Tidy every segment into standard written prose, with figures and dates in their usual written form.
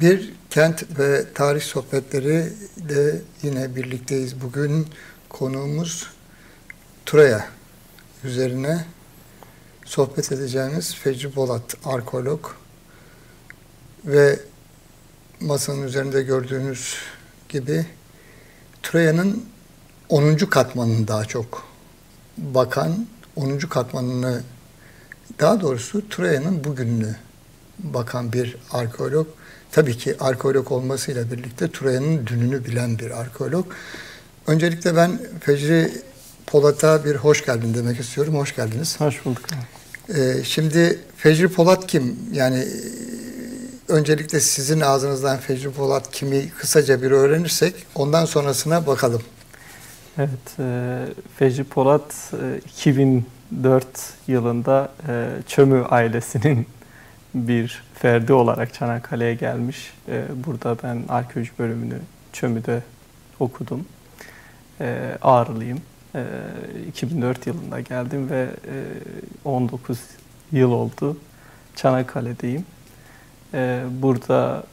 Bir kent ve tarih sohbetleri de yine birlikteyiz. Bugün konuğumuz Troya üzerine sohbet edeceğimiz Fecri Polat, arkeolog ve masanın üzerinde gördüğünüz gibi Troya'nın 10. katmanını daha çok bakan, 10. katmanını, daha doğrusu Troya'nın bugününü bakan bir arkeolog. Tabii ki arkeolog olmasıyla birlikte Troya'nın dününü bilen bir arkeolog. Öncelikle ben Fecri Polat'a bir hoş geldin demek istiyorum. Hoş geldiniz. Hoş bulduk. Şimdi Fecri Polat kim? Yani öncelikle sizin ağzınızdan Fecri Polat kimi kısaca bir öğrenirsek ondan sonrasına bakalım. Evet, Fecri Polat 2004 yılında Çömü ailesinin bir ferdi olarak Çanakkale'ye gelmiş. Burada ben arkeoloji bölümünü Çömü'de okudum. Ağrılıyım. 2004 yılında geldim ve 19 yıl oldu. Çanakkale'deyim. Burada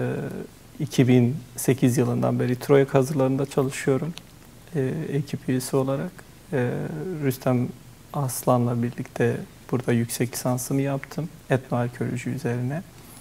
2008 yılından beri Troya kazılarında çalışıyorum. Ekip üyesi olarak. Rüstem Aslan'la birlikte burada yüksek lisansımı yaptım. Etnoarkeoloji üzerine.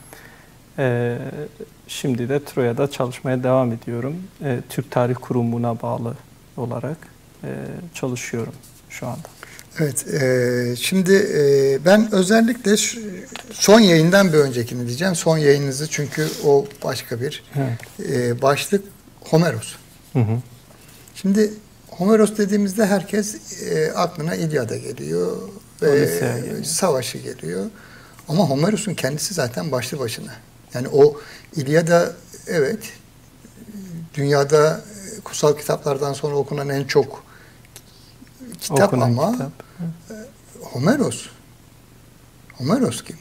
Şimdi de Troya'da çalışmaya devam ediyorum. Türk Tarih Kurumu'na bağlı olarak çalışıyorum şu anda. Evet, şimdi ben özellikle son yayından bir öncekini diyeceğim. Son yayınınızı, çünkü o başka bir başlık, Homeros. Hı hı. Şimdi Homeros dediğimizde herkes aklına İlyada geliyor ve savaşı geliyor. Ama Homeros'un kendisi zaten başlı başına. Yani o İlyada, evet, dünyada kutsal kitaplardan sonra okunan en çok kitap Okunan ama kitap. Homeros. Homeros kim?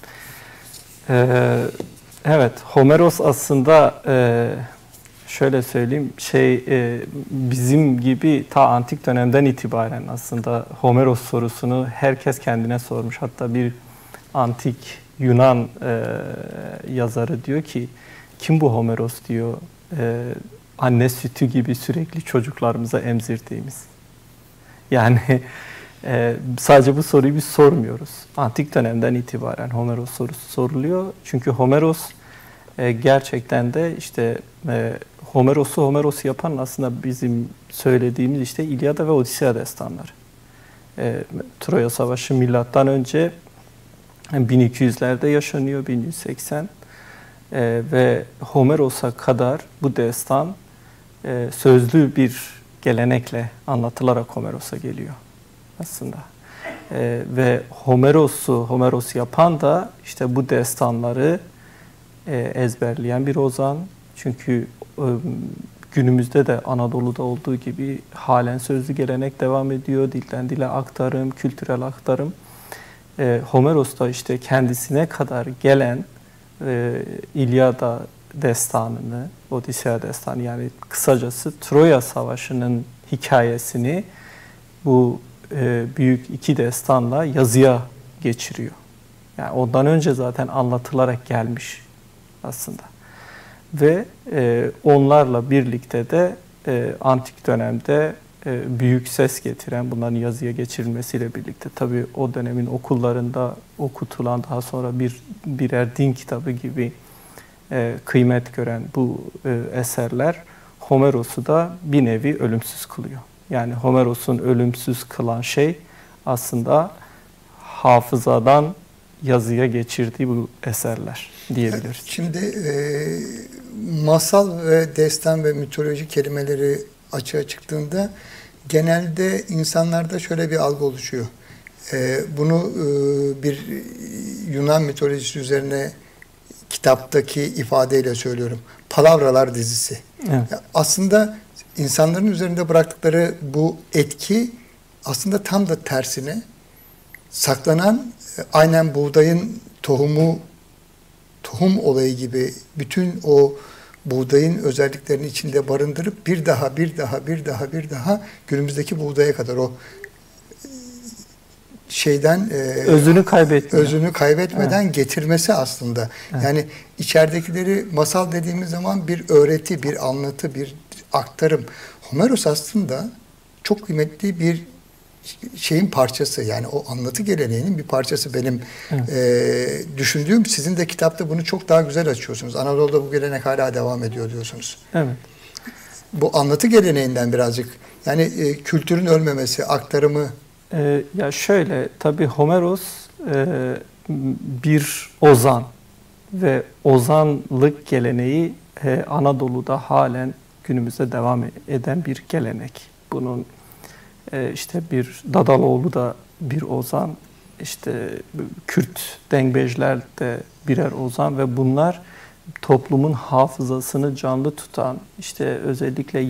Evet, Homeros aslında şöyle söyleyeyim, bizim gibi ta antik dönemden itibaren aslında Homeros sorusunu herkes kendine sormuş. Hatta bir antik Yunan yazarı diyor ki, kim bu Homeros diyor, anne sütü gibi sürekli çocuklarımıza emzirdiğimiz. Yani sadece bu soruyu biz sormuyoruz. Antik dönemden itibaren Homeros sorusu soruluyor. Çünkü Homeros gerçekten de işte Homeros'u yapan aslında bizim söylediğimiz işte İlyada ve Odisea destanları. Troya Savaşı milattan önce 1200'lerde yaşanıyor, 1180. Ve Homeros'a kadar bu destan sözlü bir gelenekle anlatılarak Homeros'a geliyor aslında. Ve Homeros yapan da işte bu destanları ezberleyen bir ozan. Çünkü günümüzde de Anadolu'da olduğu gibi halen sözlü gelenek devam ediyor. Dilden dile aktarım, kültürel aktarım. Homeros da işte kendisine kadar gelen İlyada destanını, Odisea destanı, yani kısacası Troya Savaşı'nın hikayesini bu büyük iki destanla yazıya geçiriyor. Yani ondan önce zaten anlatılarak gelmiş aslında. Ve onlarla birlikte de antik dönemde büyük ses getiren, bunların yazıya geçirilmesiyle birlikte tabii o dönemin okullarında okutulan, daha sonra birer din kitabı gibi kıymet gören bu eserler Homeros'u da bir nevi ölümsüz kılıyor. Yani Homeros'un ölümsüz kılan şey aslında hafızadan yazıya geçirdiği bu eserler diyebiliriz. Şimdi masal ve destan ve mitoloji kelimeleri açığa çıktığında genelde insanlarda şöyle bir algı oluşuyor. Bunu bir Yunan mitolojisi üzerine kitaptaki ifadeyle söylüyorum. Palavralar dizisi. Evet. Aslında insanların üzerinde bıraktıkları bu etki aslında tam da tersine saklanan, aynen buğdayın tohum olayı gibi bütün o buğdayın özelliklerini içinde barındırıp bir daha günümüzdeki buğdaya kadar o şeyden özünü kaybetmeden getirmesi aslında. Evet. Yani içeridekileri masal dediğimiz zaman bir öğreti, bir anlatı, bir aktarım. Homeros aslında çok kıymetli bir şeyin parçası. Yani o anlatı geleneğinin bir parçası benim düşündüğüm. Sizin de kitapta bunu çok daha güzel açıyorsunuz. Anadolu'da bu gelenek hala devam ediyor diyorsunuz. Evet. Bu anlatı geleneğinden birazcık, yani kültürün ölmemesi, aktarımı. Ya şöyle, tabii Homeros bir ozan ve ozanlık geleneği Anadolu'da halen günümüzde devam eden bir gelenek. Bunun işte bir Dadaloğlu da bir ozan, işte Kürt Dengbejler de birer ozan ve bunlar toplumun hafızasını canlı tutan, işte özellikle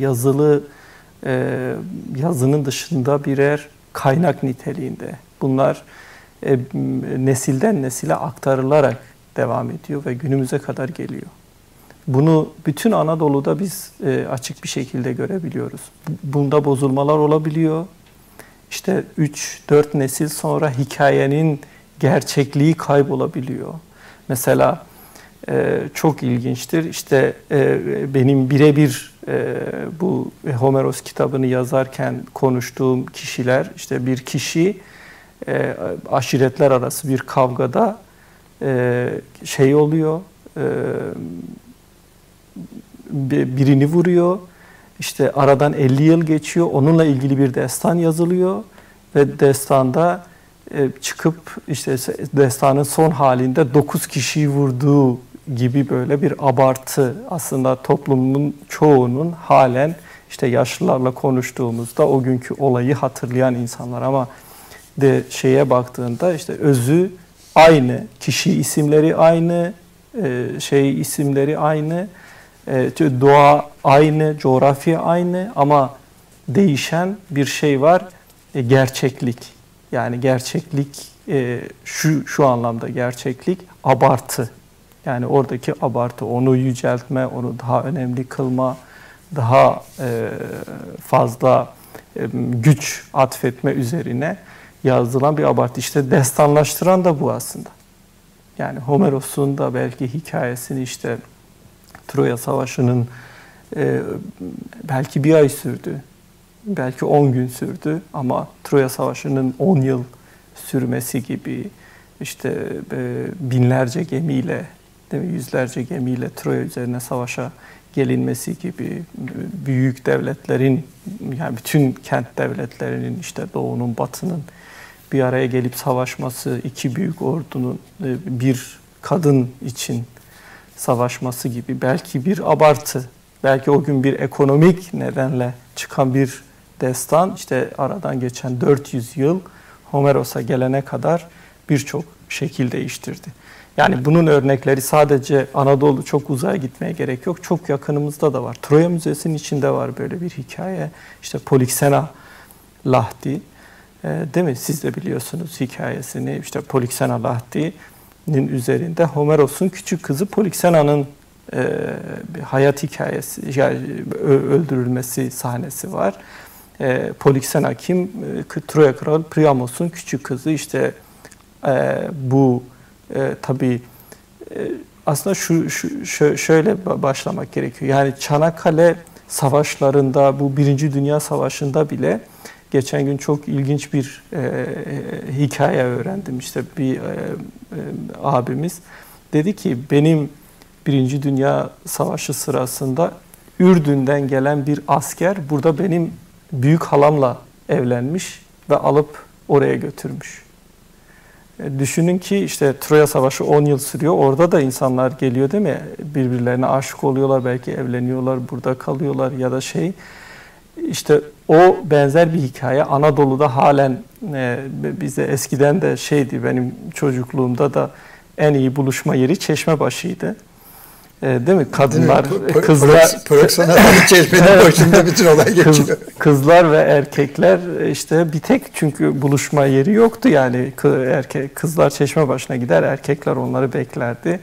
yazının dışında birer kaynak niteliğinde. Bunlar nesilden nesile aktarılarak devam ediyor ve günümüze kadar geliyor. Bunu bütün Anadolu'da biz açık bir şekilde görebiliyoruz. Bunda bozulmalar olabiliyor. İşte 3-4 nesil sonra hikayenin gerçekliği kaybolabiliyor. Mesela çok ilginçtir. İşte benim birebir bu Homeros kitabını yazarken konuştuğum kişiler, işte bir kişi aşiretler arası bir kavgada şey oluyor, birini vuruyor. İşte aradan 50 yıl geçiyor. Onunla ilgili bir destan yazılıyor ve destanda çıkıp işte destanın son halinde 9 kişiyi vurduğu gibi böyle bir abartı, aslında toplumun çoğunun halen işte yaşlılarla konuştuğumuzda o günkü olayı hatırlayan insanlar, ama de şeye baktığında işte özü aynı, kişi isimleri aynı, isimleri aynı, doğa aynı, coğrafya aynı, ama değişen bir şey var, gerçeklik. Yani gerçeklik şu anlamda gerçeklik, abartı. Yani oradaki abartı, onu yüceltme, onu daha önemli kılma, daha fazla güç atfetme üzerine yazılan bir abartı. İşte destanlaştıran da bu aslında. Yani Homeros'un da belki hikayesini, işte Troya Savaşı'nın belki bir ay sürdü, belki 10 gün sürdü, ama Troya Savaşı'nın 10 yıl sürmesi gibi, işte binlerce gemiyle, değil mi, yüzlerce gemiyle Troya üzerine savaşa gelinmesi gibi, büyük devletlerin, yani bütün kent devletlerinin, işte doğunun, batının bir araya gelip savaşması, iki büyük ordunun bir kadın için savaşması gibi belki bir abartı, belki o gün bir ekonomik nedenle çıkan bir destan, işte aradan geçen 400 yıl Homeros'a gelene kadar birçok şekil değiştirdi. Yani bunun örnekleri sadece Anadolu, çok uzağa gitmeye gerek yok. Çok yakınımızda da var. Troya Müzesi'nin içinde var böyle bir hikaye. İşte Polixena Lahti, değil mi? Siz de biliyorsunuz hikayesini. İşte Polixena Lahti'nin üzerinde Homeros'un küçük kızı Polixena'nın hayat hikayesi, yani öldürülmesi sahnesi var. Polixena kim? Troya Kralı Priamos'un küçük kızı. İşte bu tabii aslında şöyle başlamak gerekiyor. Yani Çanakkale savaşlarında, bu Birinci Dünya Savaşı'nda bile geçen gün çok ilginç bir hikaye öğrendim. İşte bir abimiz dedi ki, benim Birinci Dünya Savaşı sırasında Ürdün'den gelen bir asker burada benim büyük halamla evlenmiş ve alıp oraya götürmüş. Düşünün ki işte Troya Savaşı 10 yıl sürüyor. Orada da insanlar geliyor, değil mi? Birbirlerine aşık oluyorlar, belki evleniyorlar, burada kalıyorlar ya da şey. İşte o benzer bir hikaye Anadolu'da halen bize eskiden de şeydi, benim çocukluğumda da en iyi buluşma yeri Çeşmebaşı'ydı. Değil mi? Kadınlar, kızlar... Proxena'da Çeşme'nin başında bütün olay geçiyor. Kızlar ve erkekler işte bir tek, çünkü buluşma yeri yoktu yani. Kızlar Çeşmebaşı'na gider, erkekler onları beklerdi,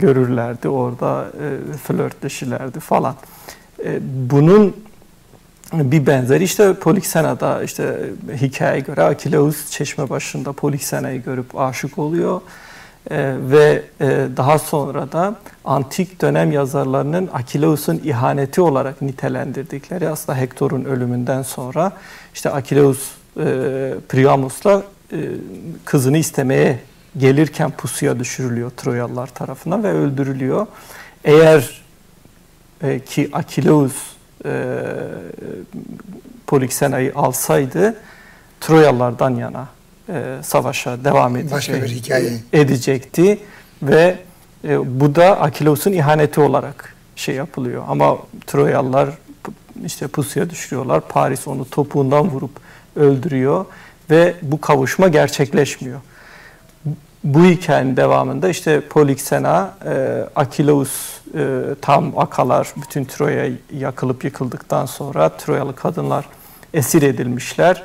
görürlerdi, orada flörtleşirlerdi falan. Bunun Bir benzeri işte Polixena'da işte hikayeye göre Akileus çeşme başında Polixena'yı görüp aşık oluyor. Ve daha sonra da antik dönem yazarlarının Akileus'un ihaneti olarak nitelendirdikleri aslında Hektor'un ölümünden sonra işte Akileus Priamus'la kızını istemeye gelirken pusuya düşürülüyor Troyalılar tarafından ve öldürülüyor. Eğer ki Akileus Polixena'yı alsaydı Troyalılardan yana savaşa devam edecekti ve bu da Akileus'un ihaneti olarak şey yapılıyor. Ama Troyalılar işte pusuya düşürüyorlar. Paris onu topuğundan vurup öldürüyor ve bu kavuşma gerçekleşmiyor. Bu hikayenin devamında işte Polixena, Akileus tam Akalar, bütün Troya yakılıp yıkıldıktan sonra Troyalı kadınlar esir edilmişler.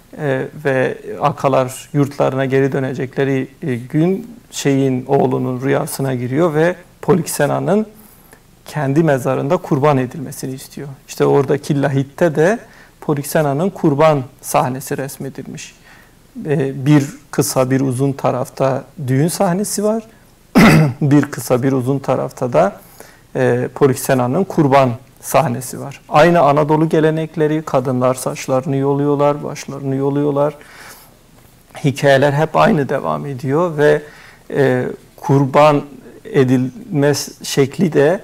Ve Akalar yurtlarına geri dönecekleri gün oğlunun rüyasına giriyor ve Polixena'nın kendi mezarında kurban edilmesini istiyor. İşte oradaki lahitte de Polixena'nın kurban sahnesi resmedilmiş. Bir kısa bir uzun tarafta düğün sahnesi var. Bir kısa bir uzun tarafta da Polixena'nın kurban sahnesi var. Aynı Anadolu gelenekleri, kadınlar saçlarını yoluyorlar, başlarını yoluyorlar. Hikayeler hep aynı devam ediyor ve kurban edilme şekli de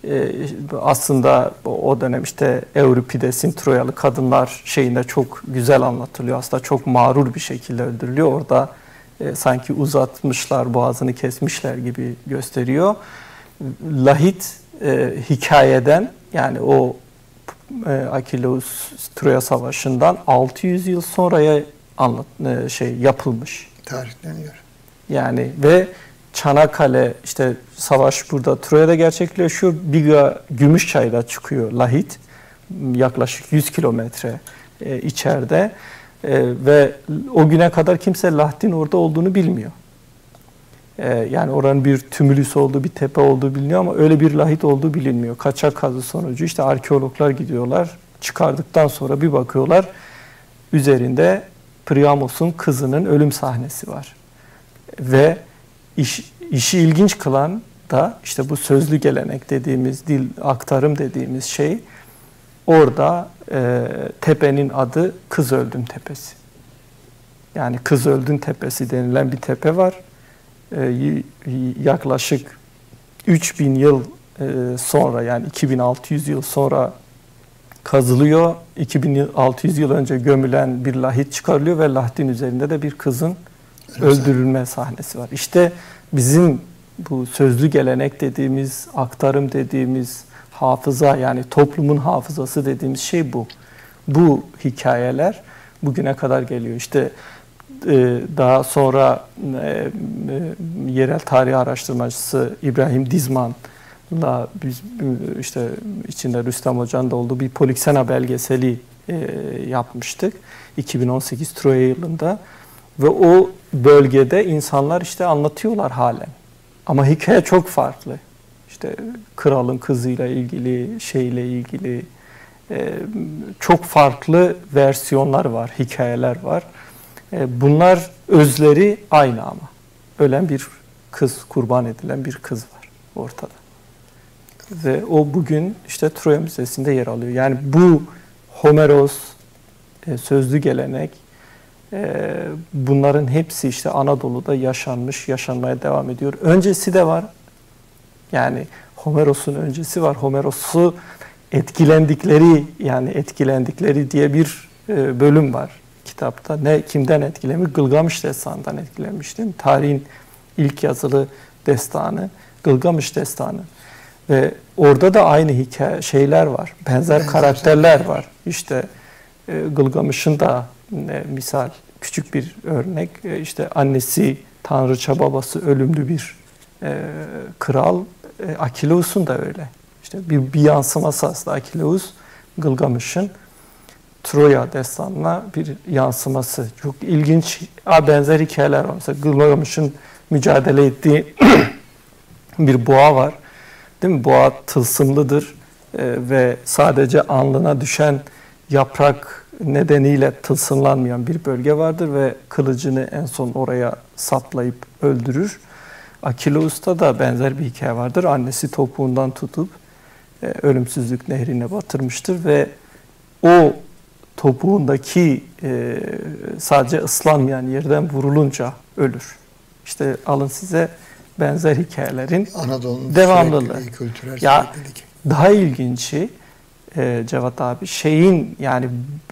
aslında o dönem işte Euripides'in Troyalı kadınlar şeyinde çok güzel anlatılıyor. Aslında çok mağrur bir şekilde öldürülüyor. Orada sanki uzatmışlar, boğazını kesmişler gibi gösteriyor. Lahit hikayeden yani o Akileus Troya Savaşı'ndan 600 yıl sonraya yapılmış. Tarihleniyor. Yani ve Çanakkale işte savaş burada Troya'da gerçekleşiyor. Biga Gümüşçay'da çıkıyor lahit. Yaklaşık 100 kilometre içeride. Ve o güne kadar kimse Lahdin orada olduğunu bilmiyor. Yani oranın bir tümülüs olduğu, bir tepe olduğu biliniyor ama öyle bir lahit olduğu bilinmiyor. Kaçak kazı sonucu işte arkeologlar gidiyorlar. Çıkardıktan sonra bir bakıyorlar. Üzerinde Priamos'un kızının ölüm sahnesi var. Ve işi ilginç kılan da işte bu sözlü gelenek dediğimiz, dil aktarım dediğimiz şey orada tepenin adı Kızöldün Tepesi. Yani Kızöldün Tepesi denilen bir tepe var. Yaklaşık 3000 yıl sonra yani 2600 yıl sonra kazılıyor. 2600 yıl önce gömülen bir lahit çıkarılıyor ve lahitin üzerinde de bir kızın öldürülme sahnesi var. İşte bizim bu sözlü gelenek dediğimiz, aktarım dediğimiz hafıza yani toplumun hafızası dediğimiz şey bu. Bu hikayeler bugüne kadar geliyor. İşte daha sonra yerel tarih araştırmacısı İbrahim Dizman'la biz işte içinde Rüstem Hoca'nın da olduğu bir Polixena belgeseli yapmıştık 2018 Troya yılında ve o bölgede insanlar işte anlatıyorlar halen ama hikaye çok farklı. İşte kralın kızıyla ilgili şeyle ilgili çok farklı versiyonlar var, hikayeler var. Bunlar özleri aynı ama. Ölen bir kız, kurban edilen bir kız var ortada. Ve o bugün işte Troya Müzesi'nde yer alıyor. Yani bu Homeros, sözlü gelenek, bunların hepsi işte Anadolu'da yaşanmış, yaşanmaya devam ediyor. Öncesi de var. Yani Homeros'un öncesi var. Homeros'u etkilendikleri diye bir bölüm var kitapta. Kimden etkilemiş? Gılgamış Destanı'ndan etkilenmiş değil mi? Tarihin ilk yazılı destanı, Gılgamış Destanı. Ve orada da aynı şeyler var. Benzer karakterler var. İşte Gılgamış'ın da misal küçük bir örnek. İşte annesi tanrıça, babası ölümlü bir kral. Akileus'un da öyle. İşte bir yansıması aslında Akileus, Gılgamış'ın Troya destanına bir yansıması. Çok ilginç, benzer hikayeler var. Mesela Gılgamış'ın mücadele ettiği bir boğa var. Değil mi? Boğa tılsımlıdır ve sadece alnına düşen yaprak nedeniyle tılsımlanmayan bir bölge vardır ve kılıcını en son oraya saplayıp öldürür. Akileus'ta da benzer bir hikaye vardır. Annesi topuğundan tutup ölümsüzlük nehrine batırmıştır ve o topuğundaki sadece ıslanmayan yerden vurulunca ölür. İşte alın size benzer hikayelerin Anadolu'nun devamlılığı. Kültürel ya daha ilginci Cevat abi yani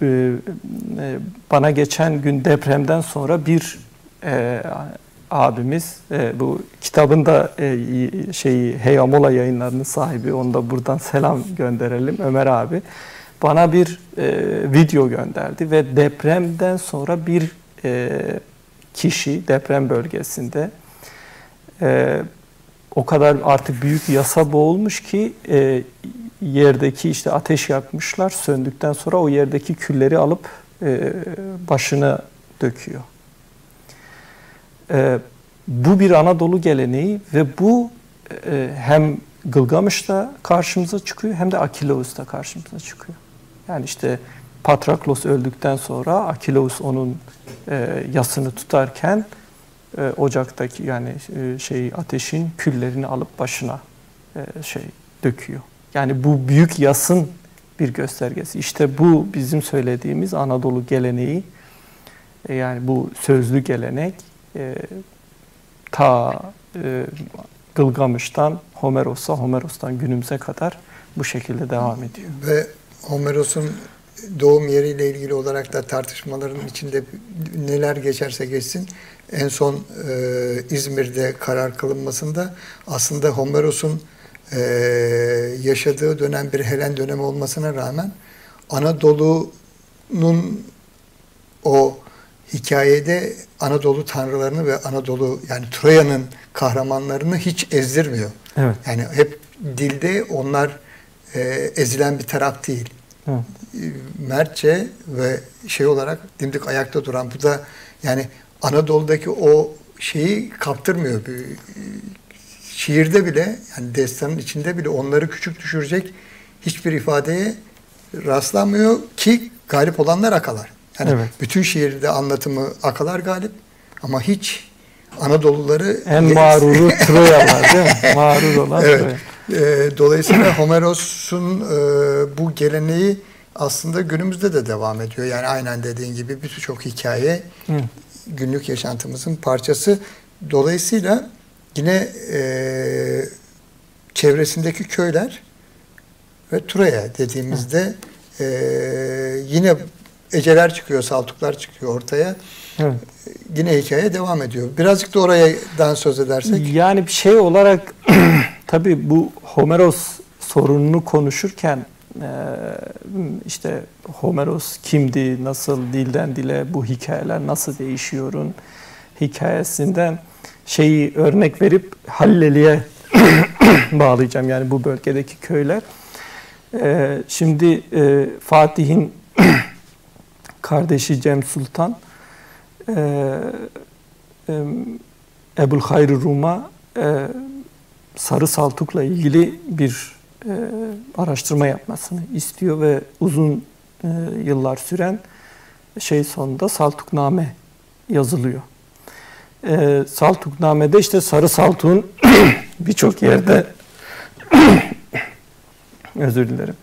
bana geçen gün depremden sonra bir abimiz bu kitabın da Heyamola Yayınları'nın sahibi, onu da buradan selam gönderelim, Ömer abi bana bir video gönderdi ve depremden sonra bir kişi deprem bölgesinde o kadar artık büyük yasa boğulmuş ki yerdeki işte ateş yakmışlar, söndükten sonra o yerdeki külleri alıp başına döküyor. Bu bir Anadolu geleneği ve bu hem Gılgamış'ta karşımıza çıkıyor hem de Akileus'ta karşımıza çıkıyor. Yani işte Patraklos öldükten sonra Akileus onun yasını tutarken ocaktaki yani ateşin küllerini alıp başına döküyor. Yani bu büyük yasın bir göstergesi. İşte bu bizim söylediğimiz Anadolu geleneği, yani bu sözlü gelenek ta Gılgamış'tan Homeros'a, Homeros'tan günümüze kadar bu şekilde devam ediyor. Ve Homeros'un doğum yeriyle ilgili olarak da tartışmaların içinde neler geçerse geçsin, en son İzmir'de karar kılınmasında aslında Homeros'un yaşadığı dönem bir Helen dönemi olmasına rağmen Anadolu'nun o hikayede Anadolu tanrılarını ve Anadolu yani Troya'nın kahramanlarını hiç ezdirmiyor. Evet. Yani hep dilde onlar ezilen bir taraf değil. Evet. Mertçe ve olarak dimdik ayakta duran, bu da yani Anadolu'daki o şeyi kaptırmıyor. Şiirde bile yani destanın içinde bile onları küçük düşürecek hiçbir ifadeye rastlanmıyor ki galip olanlar akalar. Yani evet. Bütün şiirde anlatımı akalar galip ama hiç Anadoluları en mağruru Troyalar değil mi? Mağrur olan evet. Troya. Dolayısıyla Homeros'un bu geleneği aslında günümüzde de devam ediyor. Yani aynen dediğin gibi birçok hikaye günlük yaşantımızın parçası. Dolayısıyla yine çevresindeki köyler ve Troya dediğimizde yine Eceler çıkıyor, Saltuklar çıkıyor ortaya. Evet. Yine hikaye devam ediyor. Birazcık da oradan söz edersek. Yani bir şey olarak tabii bu Homeros sorununu konuşurken işte Homeros kimdi, nasıl dilden dile bu hikayeler nasıl değişiyorun hikayesinden örnek verip Halleli'ye bağlayacağım. Yani bu bölgedeki köyler. Şimdi Fatih'in kardeşi Cem Sultan Ebu'l-Hayr Rum'a Sarı Saltuk'la ilgili bir araştırma yapmasını istiyor ve uzun yıllar süren sonunda Saltukname yazılıyor. Saltukname'de işte Sarı Saltuk'un birçok yerde özür dilerim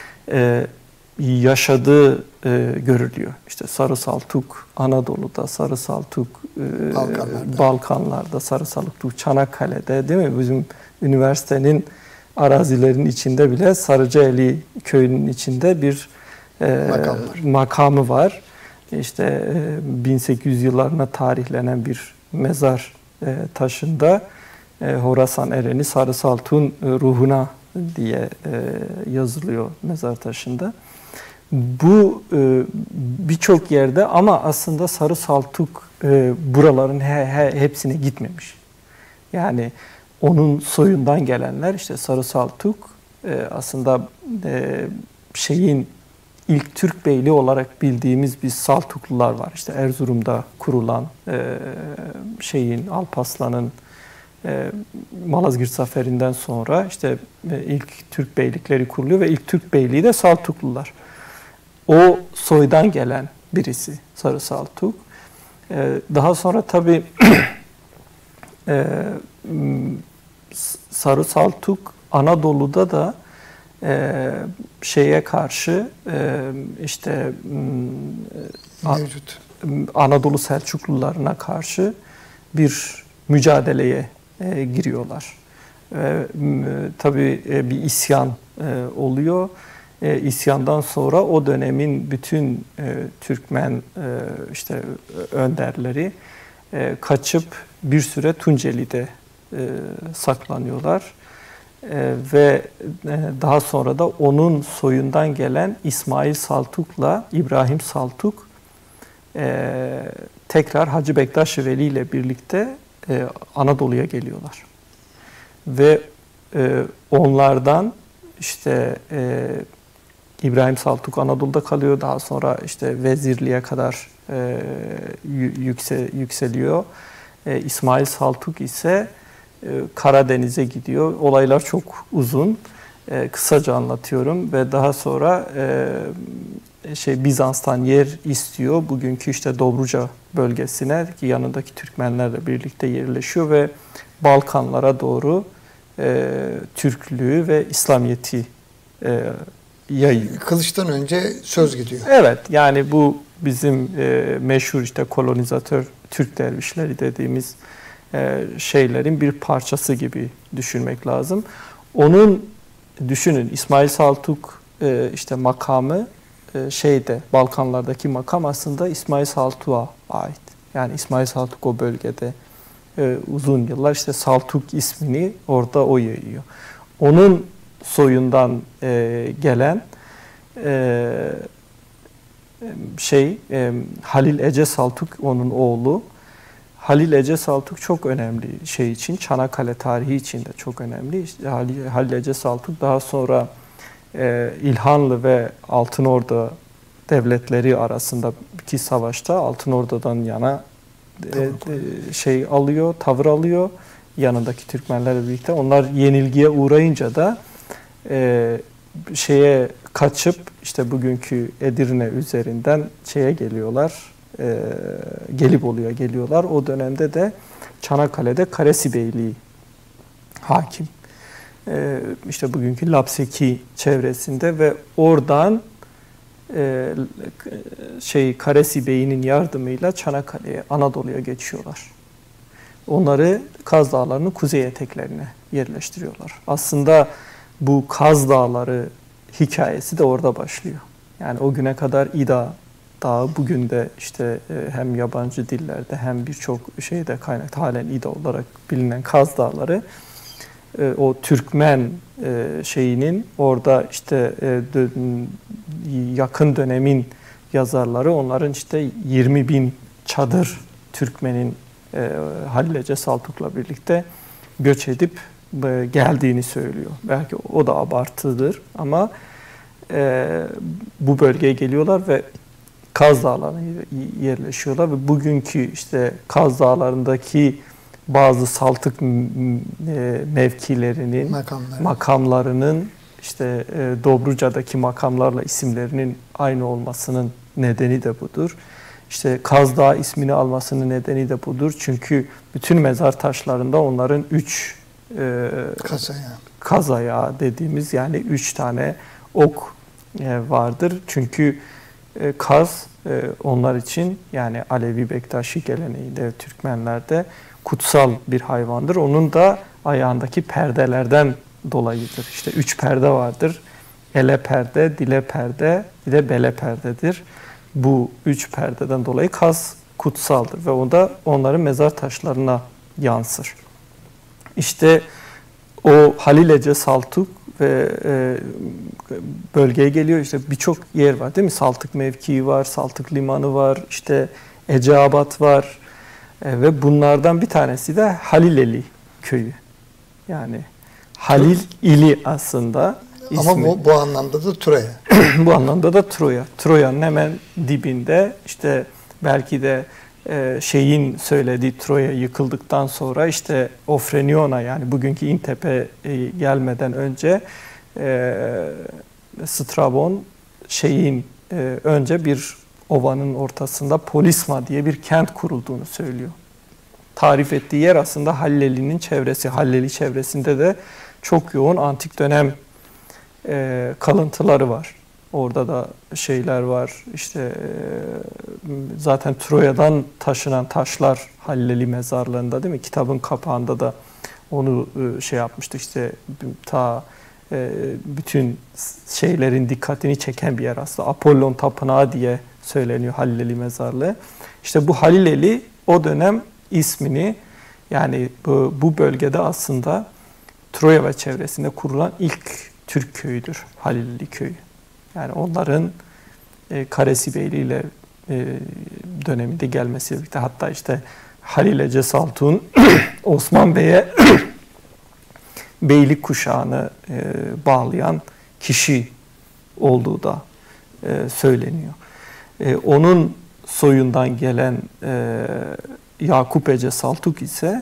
yaşadığı görülüyor. İşte Sarı Saltuk Anadolu'da, Sarı Saltuk Balkanlarda, Sarı Saltuk Çanakkale'de değil mi? Bizim üniversitenin arazilerin içinde bile Sarıcaeli köyünün içinde bir makamı var. İşte 1800 yıllarına tarihlenen bir mezar taşında Horasan ereni Sarı Saltuk'un ruhuna diye yazılıyor mezar taşında. Bu birçok yerde ama aslında Sarı Saltuk buraların hepsine gitmemiş. Yani onun soyundan gelenler işte Sarı Saltuk aslında ilk Türk beyliği olarak bildiğimiz biz Saltuklular var. İşte Erzurum'da kurulan Alparslan'ın Malazgirt Zaferi'nden sonra işte ilk Türk beylikleri kuruluyor ve ilk Türk beyliği de Saltuklular. o soydan gelen birisi Sarı Saltuk. Daha sonra tabii Sarı Saltuk Anadolu'da da şeye karşı işte mevcut Anadolu Selçuklularına karşı bir mücadeleye giriyorlar. Tabii bir isyan oluyor. İsyandan sonra o dönemin bütün Türkmen işte önderleri kaçıp bir süre Tunceli'de saklanıyorlar. Ve daha sonra da onun soyundan gelen İsmail Saltuk'la İbrahim Saltuk tekrar Hacı Bektaş-ı Veli ile birlikte Anadolu'ya geliyorlar. Ve onlardan işte İbrahim Saltuk Anadolu'da kalıyor. Daha sonra işte vezirliğe kadar yükseliyor. İsmail Saltuk ise Karadeniz'e gidiyor. Olaylar çok uzun. Kısaca anlatıyorum ve daha sonra Bizans'tan yer istiyor. Bugünkü işte Dobruca bölgesine ki yanındaki Türkmenlerle birlikte yerleşiyor ve Balkanlara doğru Türklüğü ve İslamiyet'i yayıyor. Kılıç'tan önce söz gidiyor. Evet, yani bu bizim meşhur işte kolonizatör Türk dervişleri dediğimiz şeylerin bir parçası gibi düşünmek lazım. Onun düşünün İsmail Saltuk işte makamı Balkanlardaki makam aslında İsmail Saltuk'a ait. Yani İsmail Saltuk o bölgede uzun yıllar işte Saltuk ismini orada o yayıyor. Onun soyundan gelen Halil Ece Saltuk onun oğlu. Halil Ece Saltuk çok önemli şey için, Çanakkale tarihi için de çok önemli. İşte Halil Ece Saltuk daha sonra İlhanlı ve Altınordu devletleri arasındaki savaşta Altınordu'dan yana tavır alıyor yanındaki Türkmenlerle birlikte. Onlar yenilgiye uğrayınca da kaçıp işte bugünkü Edirne üzerinden geliyorlar. Gelibolu'ya geliyorlar. O dönemde de Çanakkale'de Karesi Beyliği hakim. İşte bugünkü Lapseki çevresinde ve oradan Karesi Bey'inin yardımıyla Çanakkale'ye, Anadolu'ya geçiyorlar. Onları Kaz Dağları'nın kuzey eteklerine yerleştiriyorlar. Aslında bu Kaz Dağları hikayesi de orada başlıyor. Yani o güne kadar İda Dağı bugün de işte hem yabancı dillerde hem birçok şeyde kaynaklı halen İda olarak bilinen Kaz Dağları o Türkmen orada işte yakın dönemin yazarları onların işte 20.000 çadır Türkmenin Halil Ece Saltuk'la birlikte göç edip geldiğini söylüyor. Belki o da abartıdır ama bu bölgeye geliyorlar ve Kaz Dağları'na yerleşiyorlar ve bugünkü işte Kaz Dağları'ndaki bazı Saltuk mevkilerinin, makamlarının işte Dobruca'daki makamlarla isimlerinin aynı olmasının nedeni de budur. İşte Kaz Dağı ismini almasının nedeni de budur. Çünkü bütün mezar taşlarında onların 3 kaz ayağı dediğimiz yani 3 tane ok vardır. Çünkü kaz onlar için yani Alevi Bektaşi geleneğinde Türkmenlerde kutsal bir hayvandır. Onun da ayağındaki perdelerden dolayıdır. İşte 3 perde vardır. Ele perde, dile perde, bir de bele perdedir. Bu 3 perdeden dolayı kaz kutsaldır ve o da onların mezar taşlarına yansır. İşte o Halil Ece Saltuk ve bölgeye geliyor. İşte birçok yer var değil mi? Saltuk mevkii var, Saltuk limanı var, işte Eceabat var ve bunlardan bir tanesi de Halileli köyü. Yani Halil ili aslında ismi. Ama bu anlamda da Troya. Bu anlamda da Troya. Troya'nın hemen dibinde işte belki de söylediği Troya yıkıldıktan sonra işte Ofreniona yani bugünkü İntepe gelmeden önce Strabon önce bir ovanın ortasında Polisma diye bir kent kurulduğunu söylüyor. Tarif ettiği yer aslında Halleli'nin çevresi. Halleli çevresinde de çok yoğun antik dönem kalıntıları var. Orada da şeyler var. İşte zaten Troya'dan taşınan taşlar Halleli mezarlığında, değil mi? Kitabın kapağında da onu şey yapmıştı. İşte ta bütün şeylerin dikkatini çeken bir yer aslında. Apollon Tapınağı diye söyleniyor Halleli mezarlığı. İşte bu Halleli o dönem ismini, yani bu bölgede aslında Troya ve çevresinde kurulan ilk Türk köyüdür Halilli köyü. Yani onların Karesibeyli ile döneminde gelmesiyle birlikte, hatta işte Halil Ece Saltuk'un Osman Bey'e beylik kuşağını bağlayan kişi olduğu da söyleniyor. Onun soyundan gelen Yakup Ece Saltuk ise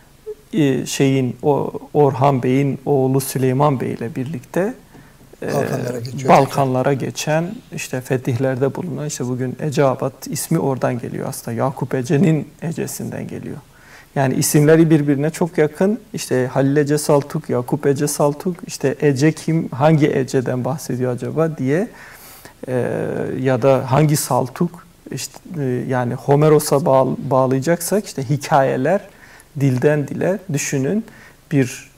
Orhan Bey'in oğlu Süleyman Bey ile birlikte Balkanlara geçen, işte fetihlerde bulunan, işte bugün Eceabat ismi oradan geliyor aslında. Yakup Ece'nin Ece'sinden geliyor. Yani isimleri birbirine çok yakın. İşte Halil Ece Saltuk, Yakup Ece Saltuk, işte Ece kim, hangi Ece'den bahsediyor acaba diye ya da hangi Saltuk, işte yani Homeros'a bağlayacaksak işte hikayeler dilden dile, düşünün bir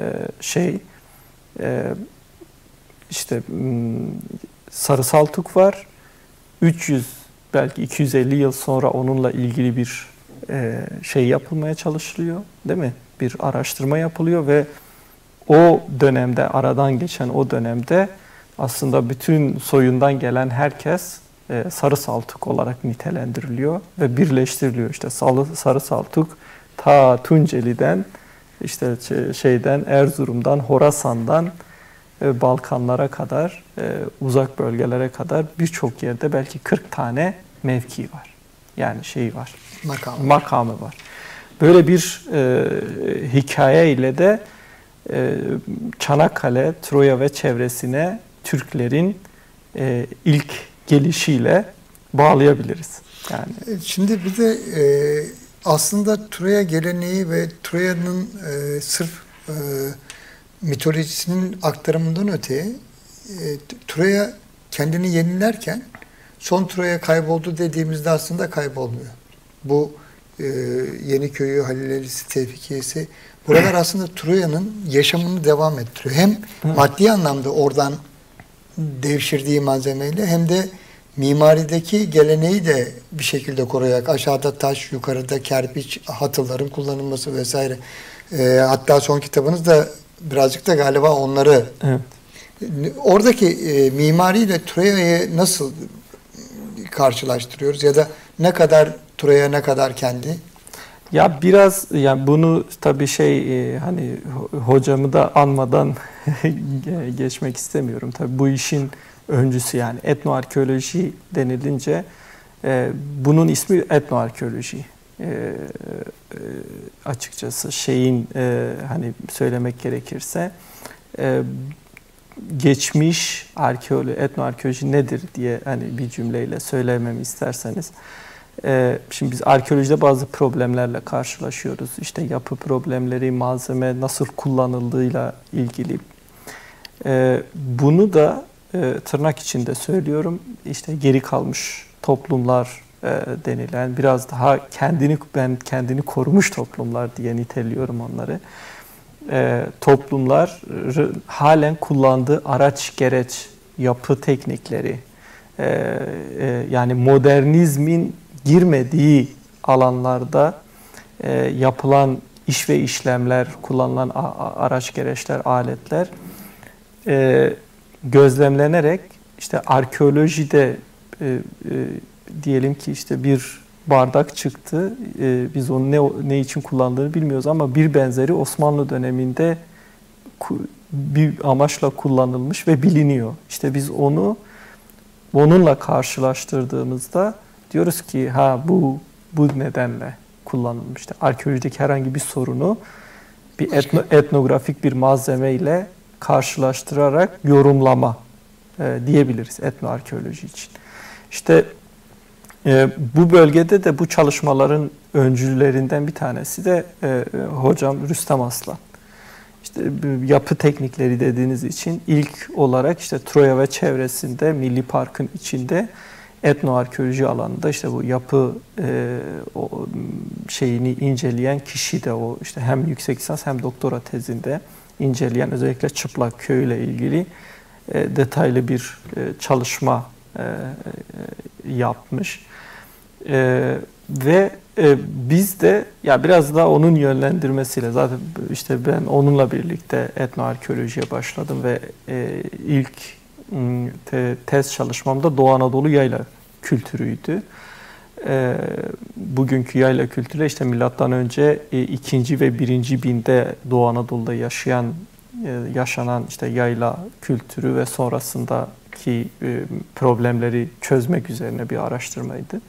işte Sarı Saltuk var. 300 belki 250 yıl sonra onunla ilgili bir şey yapılmaya çalışılıyor, değil mi? Bir araştırma yapılıyor ve o dönemde, aradan geçen o dönemde aslında bütün soyundan gelen herkes Sarı Saltuk olarak nitelendiriliyor ve birleştiriliyor. İşte Sarı Saltuk ta Tunceli'den, işte Erzurum'dan, Horasan'dan Balkanlara kadar, uzak bölgelere kadar birçok yerde belki 40 tane mevki var. Yani var. Makamı var. Böyle bir hikaye ile de Çanakkale, Troya ve çevresine Türklerin ilk gelişiyle bağlayabiliriz. Yani şimdi bir de aslında Troya geleneği ve Troya'nın sırf mitolojisinin aktarımından öte Troya kendini yenilerken son Troya kayboldu dediğimizde aslında kaybolmuyor. Bu Yeniköy'ü, Halilelisi, Tevfikiyesi, buralar aslında Troya'nın yaşamını devam ettiriyor. Hem maddi anlamda oradan devşirdiği malzemeyle hem de mimarideki geleneği de bir şekilde koruyarak, aşağıda taş, yukarıda kerpiç, hatırların kullanılması vesaire. Hatta son kitabınızda birazcık da galiba onları, evet. Oradaki mimariyle Troya'yı nasıl karşılaştırıyoruz ya da ne kadar Troya, ne kadar kendi? Ya biraz, yani bunu tabii hani hocamı da anmadan geçmek istemiyorum. Tabii bu işin öncüsü, yani etnoarkeoloji denilince bunun ismi etnoarkeoloji. Açıkçası hani söylemek gerekirse geçmiş etnoarkeoloji nedir diye hani bir cümleyle söylememi isterseniz, şimdi biz arkeolojide bazı problemlerle karşılaşıyoruz. İşte yapı problemleri, malzeme nasıl kullanıldığıyla ilgili. Bunu da tırnak içinde söylüyorum. İşte geri kalmış toplumlar denilen, biraz daha kendini korumuş toplumlar diye niteliyorum onları. Toplumlar halen kullandığı araç gereç, yapı teknikleri, yani modernizmin girmediği alanlarda yapılan iş ve işlemler, kullanılan araç gereçler, aletler gözlemlenerek, işte arkeolojide diyelim ki işte bir bardak çıktı, biz onu ne için kullandığını bilmiyoruz ama bir benzeri Osmanlı döneminde bir amaçla kullanılmış ve biliniyor. İşte biz onunla karşılaştırdığımızda diyoruz ki bu nedenle kullanılmış. İşte arkeolojideki herhangi bir sorunu bir etnografik bir malzeme ile karşılaştırarak yorumlama diyebiliriz etnoarkeoloji için. İşte bu bölgede de bu çalışmaların öncülerinden bir tanesi de hocam Rüstem Aslan. İşte yapı teknikleri dediğiniz için ilk olarak işte Troya ve çevresinde Milli Park'ın içinde etnoarkeoloji alanında işte bu yapı şeyini inceleyen kişi de o işte hem yüksek lisans hem doktora tezinde inceleyen özellikle Çıplak Köy ile ilgili detaylı bir çalışma yapmış. Ve biz de ya biraz da onun yönlendirmesiyle zaten işte ben onunla birlikte etnoarkeolojiye başladım ve ilk tez çalışmamda Doğu Anadolu yayla kültürüydü. Bugünkü yayla kültürü işte milattan önce 2. ve 1. binde Doğu Anadolu'da yaşanan işte yayla kültürü ve sonrasındaki problemleri çözmek üzerine bir araştırmaydı.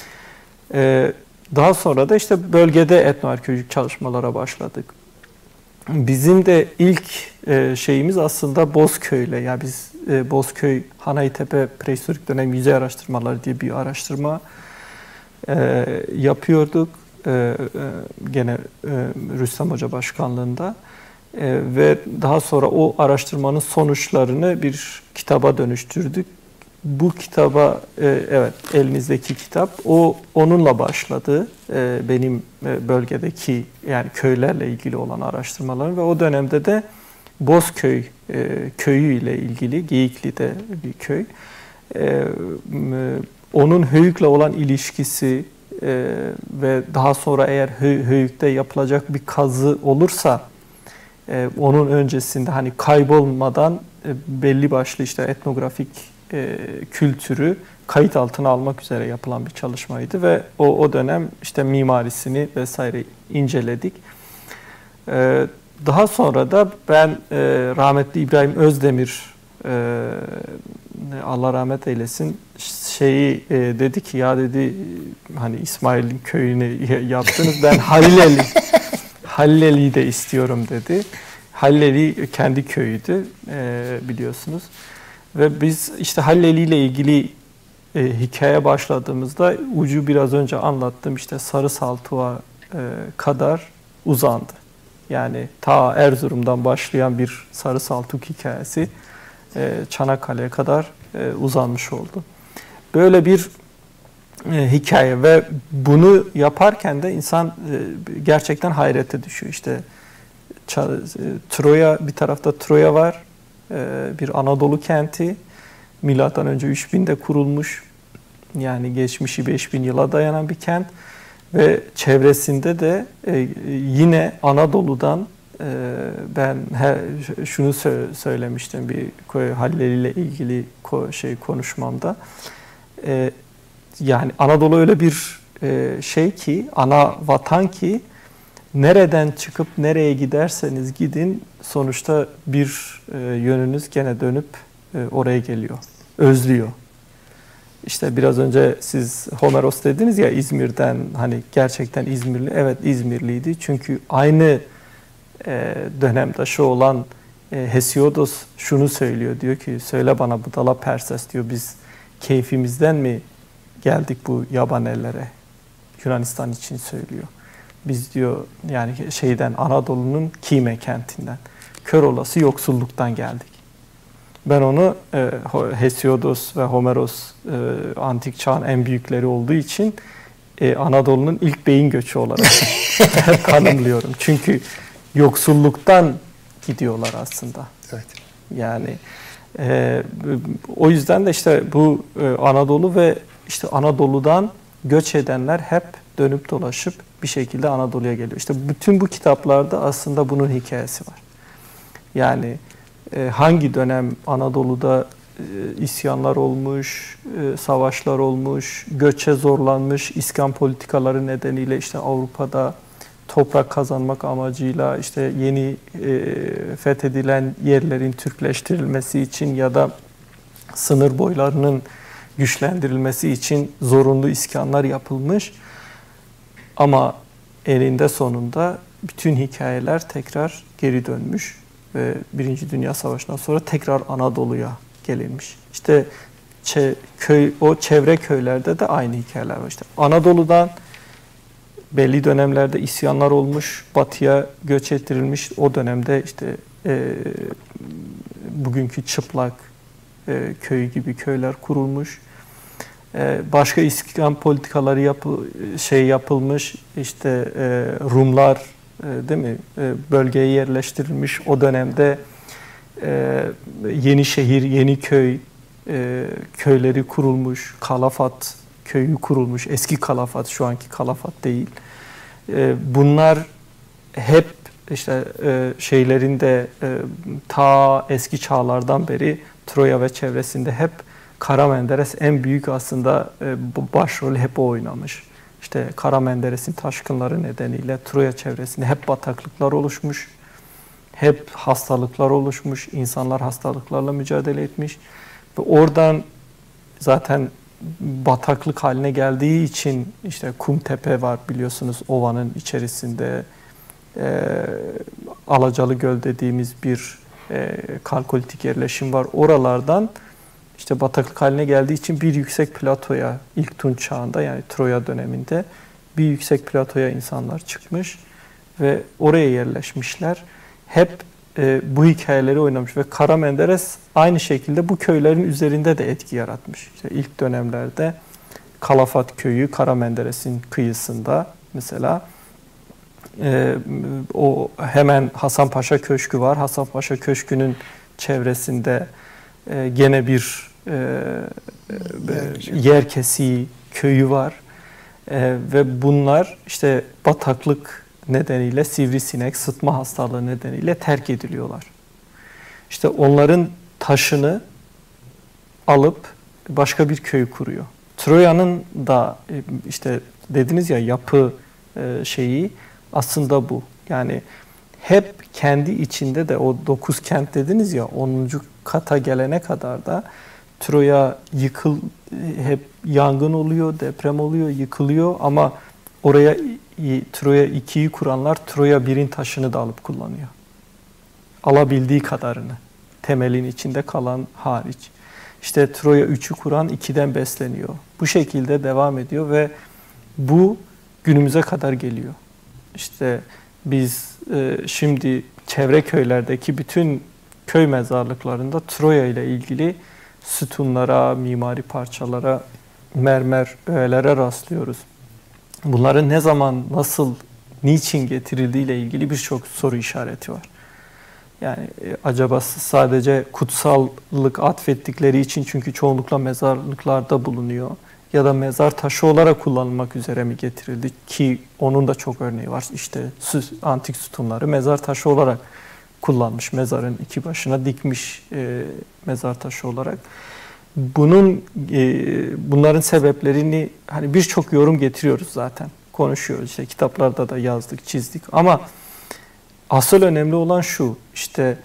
Daha sonra da işte bölgede etnoarkeolojik çalışmalara başladık. Bizim de ilk şeyimiz aslında Bozköy'le. Yani biz Bozköy Hanaytepe Prehistorik Dönem Yüzey Araştırmaları diye bir araştırma yapıyorduk. Gene Rüstem Hoca başkanlığında. Ve daha sonra o araştırmanın sonuçlarını bir kitaba dönüştürdük. Bu kitaba, evet elinizdeki kitap, onunla başladı benim bölgedeki yani köylerle ilgili olan araştırmalarım ve o dönemde de Bozköy köyü ile ilgili, Geyikli'de bir köy, onun Höyük'le olan ilişkisi ve daha sonra eğer Höyük'te yapılacak bir kazı olursa onun öncesinde hani kaybolmadan belli başlı işte etnografik kültürü kayıt altına almak üzere yapılan bir çalışmaydı ve o dönem işte mimarisini vesaire inceledik. Daha sonra da ben rahmetli İbrahim Özdemir Allah rahmet eylesin dedi ki ya dedi hani İsmail'in köyünü yaptınız ben Halileli'yi de istiyorum dedi. Halileli kendi köyüydü biliyorsunuz. Ve biz işte Halileli ile ilgili hikaye başladığımızda ucu biraz önce anlattım işte Sarı Saltuk'a kadar uzandı. Yani ta Erzurum'dan başlayan bir Sarı Saltuk hikayesi Çanakkale'ye kadar uzanmış oldu. Böyle bir hikaye ve bunu yaparken de insan gerçekten hayrete düşüyor. İşte Troya, bir tarafta Troya var, bir Anadolu kenti, milattan önce 3000'de kurulmuş, yani geçmişi 5000 yıla dayanan bir kent ve çevresinde de yine Anadolu'dan ben şunu söylemiştim bir Halileli ile ilgili konuşmamda. Yani Anadolu öyle bir şey ki, ana vatan ki nereden çıkıp nereye giderseniz gidin sonuçta bir yönünüz gene dönüp oraya geliyor, özlüyor. İşte biraz önce siz Homeros dediniz ya İzmir'den hani gerçekten İzmirli. Evet İzmirliydi çünkü aynı dönemdaşı olan Hesiodos şunu söylüyor. Diyor ki söyle bana budala Perses diyor biz keyfimizden mi geldik bu yaban ellere? Yunanistan için söylüyor. Biz diyor yani Anadolu'nun Kime kentinden, kör olası yoksulluktan geldik. Ben onu Hesiodos ve Homeros antik çağın en büyükleri olduğu için Anadolu'nun ilk beyin göçü olarak tanımlıyorum. Çünkü yoksulluktan gidiyorlar aslında. Evet. Yani o yüzden de işte bu Anadolu ve işte Anadolu'dan göç edenler hep dönüp dolaşıp bir şekilde Anadolu'ya geliyor. İşte bütün bu kitaplarda aslında bunun hikayesi var. Yani hangi dönem Anadolu'da isyanlar olmuş, savaşlar olmuş, göçe zorlanmış, iskan politikaları nedeniyle işte Avrupa'da toprak kazanmak amacıyla işte yeni fethedilen yerlerin Türkleştirilmesi için ya da sınır boylarının güçlendirilmesi için zorunlu iskanlar yapılmış. Ama eninde sonunda bütün hikayeler tekrar geri dönmüş ve Birinci Dünya Savaşı'ndan sonra tekrar Anadolu'ya gelinmiş. İşte o çevre köylerde de aynı hikayeler var. İşte Anadolu'dan belli dönemlerde isyanlar olmuş, batıya göç ettirilmiş. O dönemde işte bugünkü Çıplak köyü gibi köyler kurulmuş. Başka iskan politikaları yapılmış. İşte Rumlar değil mi? Bölgeye yerleştirilmiş. O dönemde yeni şehir, yeni köy köyleri kurulmuş. Kalafat köyü kurulmuş. Eski Kalafat, şu anki Kalafat değil. Bunlar hep işte şeylerinde ta eski çağlardan beri Troya ve çevresinde hep Kara Menderes en büyük aslında başrolü hep o oynamış. İşte Kara Menderes'in taşkınları nedeniyle Troya çevresinde hep bataklıklar oluşmuş. Hep hastalıklar oluşmuş. İnsanlar hastalıklarla mücadele etmiş. Ve oradan zaten bataklık haline geldiği için işte Kumtepe var biliyorsunuz, ovanın içerisinde Alacalı Göl dediğimiz bir kalkolitik yerleşim var. Oralardan işte bataklık haline geldiği için bir yüksek platoya ilk Tunç çağında, yani Troya döneminde bir yüksek platoya insanlar çıkmış ve oraya yerleşmişler. Hep bu hikayeleri oynamış ve Kara Menderes aynı şekilde bu köylerin üzerinde de etki yaratmış. İşte ilk dönemlerde Kalafat köyü Kara Menderes'in kıyısında mesela o hemen Hasanpaşa Köşkü var. Hasanpaşa Köşkü'nün çevresinde gene bir Yerkesi köyü var. Ve bunlar işte bataklık nedeniyle, sivrisinek, sıtma hastalığı nedeniyle terk ediliyorlar. İşte onların taşını alıp başka bir köy kuruyor. Troya'nın da işte dediniz ya yapı şeyi aslında bu. Yani hep kendi içinde de o 9 kent dediniz ya, 10. kata gelene kadar da Troya hep yangın oluyor, deprem oluyor, yıkılıyor ama oraya Troya 2'yi kuranlar Troya 1'in taşını da alıp kullanıyor. Alabildiği kadarını. Temelin içinde kalan hariç. İşte Troya 3'ü kuran 2'den besleniyor. Bu şekilde devam ediyor ve bu günümüze kadar geliyor. İşte biz şimdi çevre köylerdeki bütün köy mezarlıklarında Troya ile ilgili sütunlara, mimari parçalara, mermer öğelere rastlıyoruz. Bunların ne zaman, nasıl, niçin getirildiği ile ilgili birçok soru işareti var. Yani acaba sadece kutsallık atfettikleri için, çünkü çoğunlukla mezarlıklarda bulunuyor, ya da mezar taşı olarak kullanılmak üzere mi getirildi, ki onun da çok örneği var. İşte antik sütunları mezar taşı olarak kullanmış, mezarın iki başına dikmiş mezar taşı olarak. Bunların sebeplerini hani birçok yorum getiriyoruz zaten, konuşuyoruz, işte kitaplarda da yazdık, çizdik ama asıl önemli olan şu, işte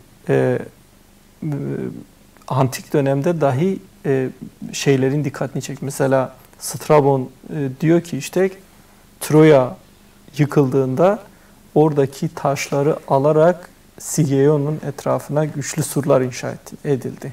antik dönemde dahi şeylerin dikkatini çek. Mesela Strabon diyor ki işte Troya yıkıldığında oradaki taşları alarak Sigeion'un etrafına güçlü surlar inşa edildi.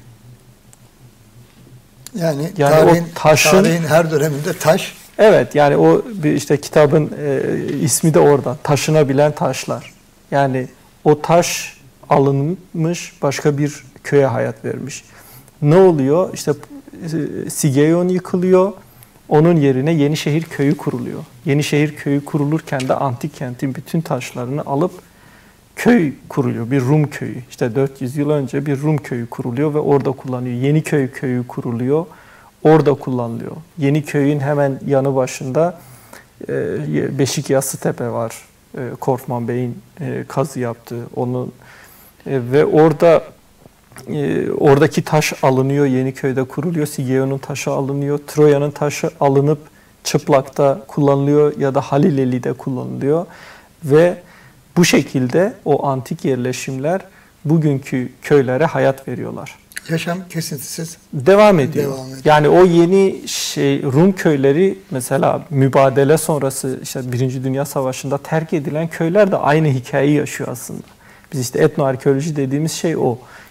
Yani tarihin her döneminde taş. Evet, yani o işte kitabın ismi de orada. Taşınabilen taşlar. Yani o taş alınmış, başka bir köye hayat vermiş. Ne oluyor? İşte Sigeion yıkılıyor. Onun yerine Yenişehir köyü kuruluyor. Yenişehir köyü kurulurken de antik kentin bütün taşlarını alıp köy kuruluyor. Bir Rum köyü. İşte 400 yıl önce bir Rum köyü kuruluyor ve orada kullanılıyor. Yeniköy köyü kuruluyor. Orada kullanılıyor. Yeniköy'ün hemen yanı başında Beşik Yassıtepe var. Korkman Bey'in kazı yaptığı. Onun ve oradaki taş alınıyor. Yeniköy'de kuruluyor. Sigeion'un taşı alınıyor. Troya'nın taşı alınıp Çıplak'ta kullanılıyor ya da Halileli'de kullanılıyor. Ve bu şekilde o antik yerleşimler bugünkü köylere hayat veriyorlar. Yaşam kesintisiz devam ediyor. Yani o yeni Rum köyleri mesela mübadele sonrası işte 1. Dünya Savaşı'nda terk edilen köyler de aynı hikayeyi yaşıyor aslında. Biz işte etnoarkeoloji dediğimiz şey o.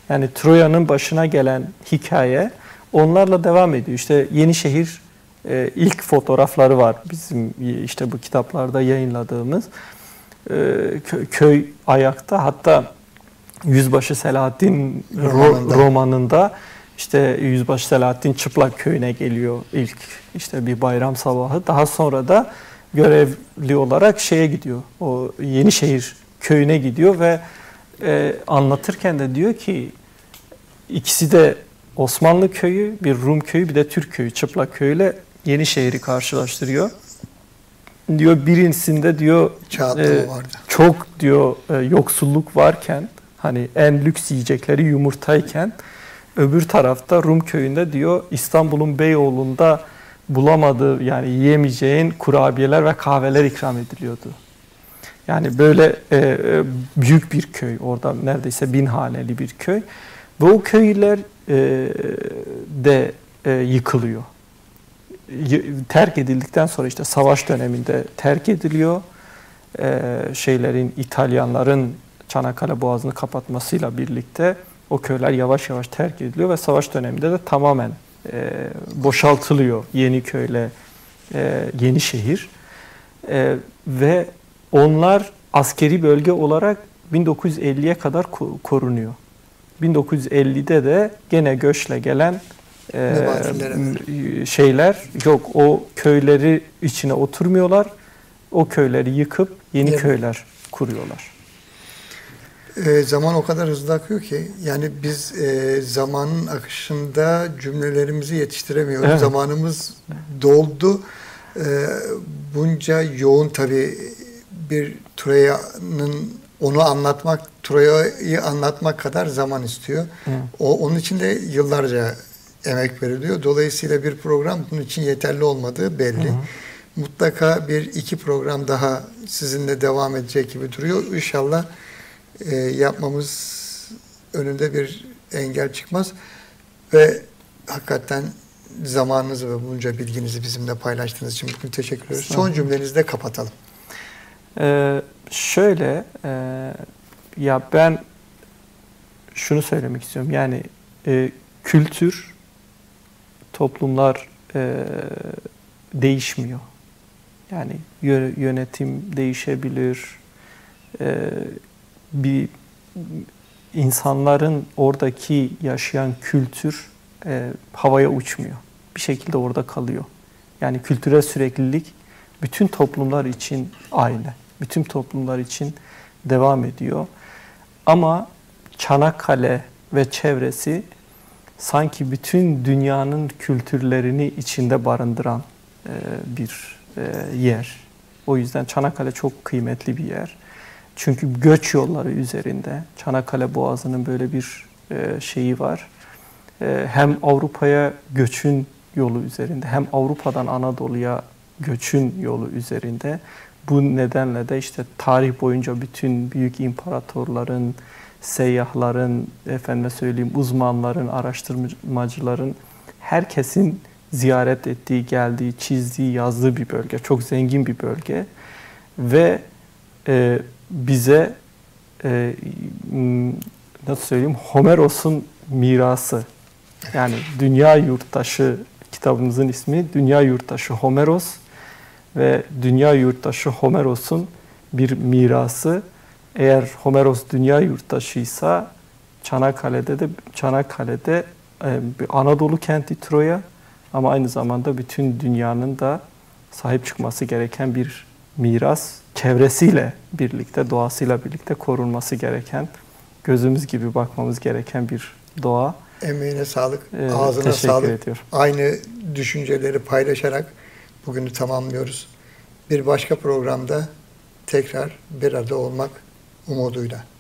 Yani Troya'nın başına gelen hikaye onlarla devam ediyor. İşte Yenişehir ilk fotoğrafları var bizim işte bu kitaplarda yayınladığımız. Köy ayakta, hatta Yüzbaşı Selahattin romanında işte Yüzbaşı Selahattin Çıplak köyüne geliyor ilk işte bir bayram sabahı. Daha sonra da görevli olarak şeye gidiyor. O Yenişehir köyüne gidiyor ve anlatırken de diyor ki ikisi de Osmanlı köyü, bir Rum köyü, bir de Türk köyü, Çıplak köyüyle Yenişehir'i karşılaştırıyor. Diyor birincisinde diyor çok diyor yoksulluk varken, hani en lüks yiyecekleri yumurtayken, öbür tarafta Rum köyünde diyor İstanbul'un Beyoğlu'nda bulamadığı, yani yiyemeyeceğin kurabiyeler ve kahveler ikram ediliyordu. Yani böyle büyük bir köy, orada neredeyse 1000 haneli bir köy. Ve o köyler de yıkılıyor. Terk edildikten sonra işte savaş döneminde terk ediliyor. İtalyanların Çanakkale Boğazı'nı kapatmasıyla birlikte o köyler yavaş yavaş terk ediliyor ve savaş döneminde de tamamen boşaltılıyor Yeniköy'le Yenişehir. Ve onlar askeri bölge olarak 1950'ye kadar korunuyor. 1950'de de gene göçle gelen şeyler yok. O köyleri içine oturmuyorlar. O köyleri yıkıp yeni köyler kuruyorlar. Zaman o kadar hızlı akıyor ki yani biz zamanın akışında cümlelerimizi yetiştiremiyoruz. Evet. Zamanımız doldu. Bunca yoğun tabii bir Troya'nın onu anlatmak, Troya'yı anlatmak kadar zaman istiyor. Onun için de yıllarca emek veriliyor. Dolayısıyla bir program bunun için yeterli olmadığı belli. Mutlaka 1-2 program daha sizinle devam edecek gibi duruyor. İnşallah yapmamız önünde bir engel çıkmaz. Ve hakikaten zamanınızı ve bunca bilginizi bizimle paylaştığınız için bugün teşekkür ederiz. Son cümlenizle kapatalım. Ya ben şunu söylemek istiyorum. Yani kültür, toplumlar değişmiyor. Yani yönetim değişebilir. Bir insanların oradaki yaşayan kültür havaya uçmuyor. Bir şekilde orada kalıyor. Yani kültürel süreklilik bütün toplumlar için aynı. Bütün toplumlar için devam ediyor. Ama Çanakkale ve çevresi sanki bütün dünyanın kültürlerini içinde barındıran bir yer. O yüzden Çanakkale çok kıymetli bir yer. Çünkü göç yolları üzerinde Çanakkale Boğazı'nın böyle bir şeyi var. Hem Avrupa'ya göçün yolu üzerinde, hem Avrupa'dan Anadolu'ya göçün yolu üzerinde. Bu nedenle de işte tarih boyunca bütün büyük imparatorların, seyyahların, efendime söyleyeyim uzmanların, araştırmacıların, herkesin ziyaret ettiği, geldiği, çizdiği, yazdığı bir bölge. Çok zengin bir bölge. Ve bize nasıl söyleyeyim, Homeros'un mirası, yani Dünya Yurttaşı, kitabımızın ismi Dünya Yurttaşı Homeros ve Dünya Yurttaşı Homeros'un bir mirası. Eğer Homeros dünya yurttaşıysa Çanakkale'de bir Anadolu kenti Troya, ama aynı zamanda bütün dünyanın da sahip çıkması gereken bir miras, çevresiyle birlikte, doğasıyla birlikte korunması gereken, gözümüz gibi bakmamız gereken bir doğa. Emeğine sağlık, ağzına sağlık. Ediyorum. Aynı düşünceleri paylaşarak bugünü tamamlıyoruz. Bir başka programda tekrar bir arada olmak umuduyla.